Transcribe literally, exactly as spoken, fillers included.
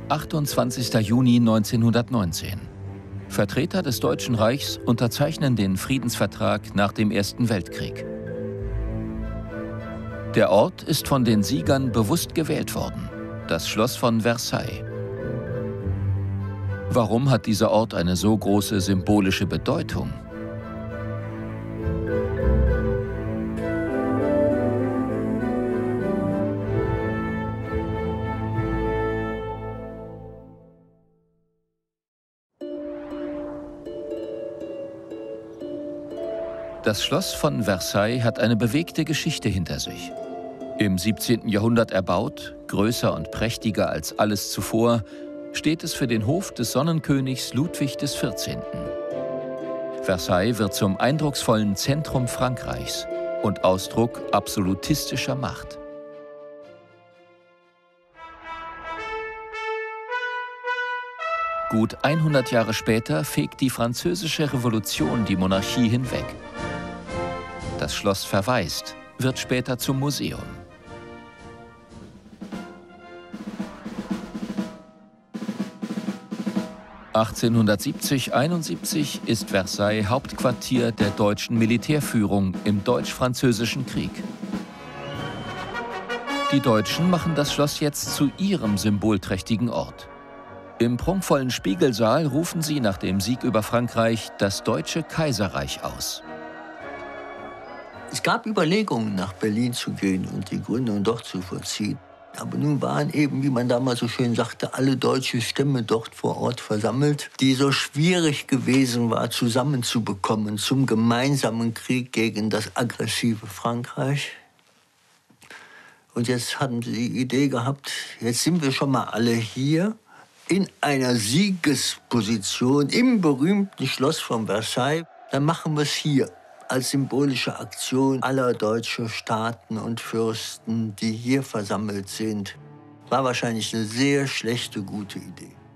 achtundzwanzigster Juni neunzehnhundertneunzehn. Vertreter des Deutschen Reichs unterzeichnen den Friedensvertrag nach dem Ersten Weltkrieg. Der Ort ist von den Siegern bewusst gewählt worden, das Schloss von Versailles. Warum hat dieser Ort eine so große symbolische Bedeutung? Das Schloss von Versailles hat eine bewegte Geschichte hinter sich. Im siebzehnten Jahrhundert erbaut, größer und prächtiger als alles zuvor, steht es für den Hof des Sonnenkönigs Ludwig des vierzehnten. Versailles wird zum eindrucksvollen Zentrum Frankreichs und Ausdruck absolutistischer Macht. Gut hundert Jahre später fegt die Französische Revolution die Monarchie hinweg. Das Schloss verwaist, wird später zum Museum. achtzehnhundertsiebzig einundsiebzig ist Versailles Hauptquartier der deutschen Militärführung im Deutsch-Französischen Krieg. Die Deutschen machen das Schloss jetzt zu ihrem symbolträchtigen Ort. Im prunkvollen Spiegelsaal rufen sie nach dem Sieg über Frankreich das Deutsche Kaiserreich aus. Es gab Überlegungen, nach Berlin zu gehen und die Gründung dort zu vollziehen. Aber nun waren eben, wie man damals so schön sagte, alle deutsche Stämme dort vor Ort versammelt, die so schwierig gewesen war, zusammenzubekommen zum gemeinsamen Krieg gegen das aggressive Frankreich. Und jetzt hatten sie die Idee gehabt, jetzt sind wir schon mal alle hier in einer Siegesposition im berühmten Schloss von Versailles. Dann machen wir es hier als symbolische Aktion aller deutschen Staaten und Fürsten, die hier versammelt sind. War wahrscheinlich eine sehr schlechte, gute Idee.